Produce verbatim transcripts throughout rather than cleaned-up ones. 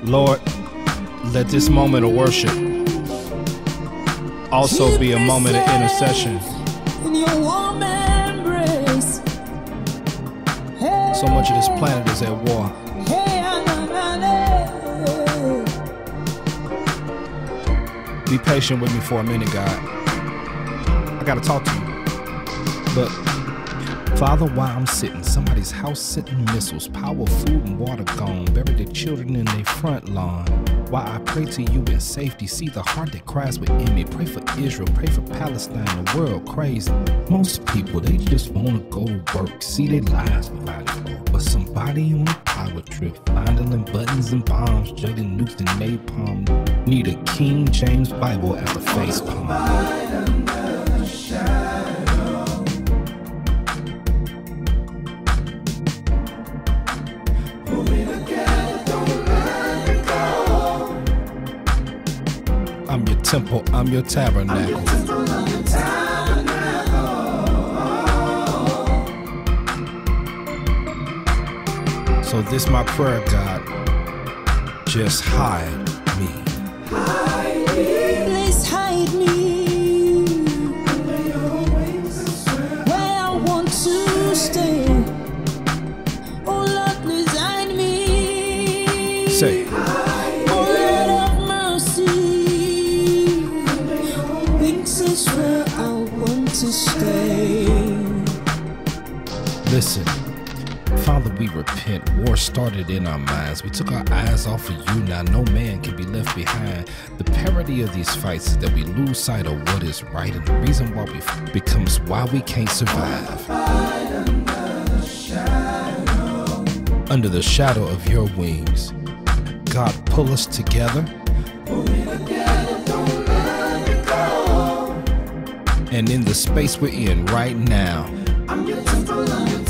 Lord, let this moment of worship also be a moment of intercession. So much of this planet is at war. Be patient with me for a minute, God. I gotta talk to you. But Father, while I'm sitting, somebody's house sitting missiles, power, food, and water gone, bury their children in their front lawn. While I pray to you in safety, see the heart that cries within me. Pray for Israel, pray for Palestine, the world crazy. Most people, they just wanna go to work, see their lives divided. But somebody on a power trip, fondling buttons and bombs, juggling nukes and napalm, need a King James Bible at the face palm. I'm your temple, I'm your tabernacle. I'm your temple, I'm your tabernacle. So this my prayer, God, just hide me. Hide me. Please hide me. Where I want to stay. Oh Lord, please hide me. Say. Where I want to stay. Listen, Father, we repent. War started in our minds. We took our eyes off of you. Now no man can be left behind. The parody of these fights is that we lose sight of what is right, and the reason why we f becomes why we can't survive. Under the shadow. Under the shadow of your wings, God, pull us together. Pull me together, don't let me go. And in the space we're in right now, I'm your temple, I'm your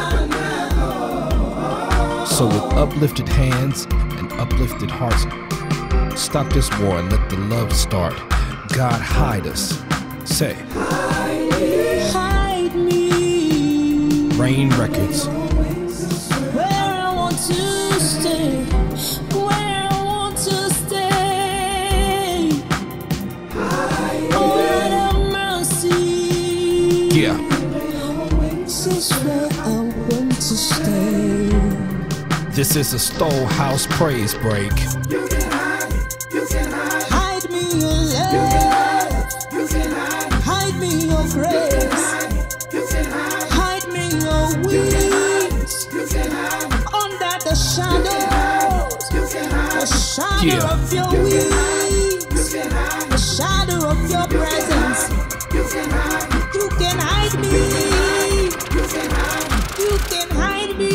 tabernacle. So with uplifted hands and uplifted hearts, stop this war and let the love start. God, hide us. Say, hide me, hide me. Rain Records. Where I want to stay, where I want to stay. Hide oh, Lord of mercy. Yeah. This is where I want to stay. This is a Storehouse praise break. You can hide, you can hide. Hide me your love. You can hide, you can hide. Hide me your grace. You can hide, hide me your wings. You can hide under the shadows. You can hide the shadow Yeah. of your wings. You can hide the shadow of your presence. You can hide, you can hide me. You can hide, you can hide me.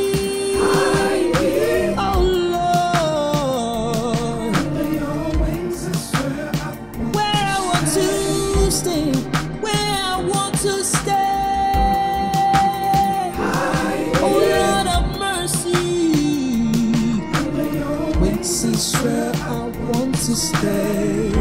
Where I want to stay.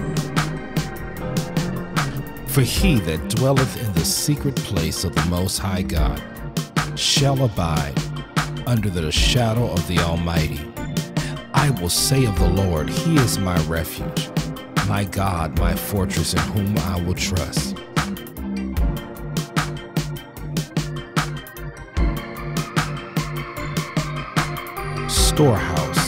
For he that dwelleth in the secret place of the Most High God shall abide under the shadow of the Almighty. I will say of the Lord, he is my refuge, my God, my fortress, in whom I will trust. Storehouse.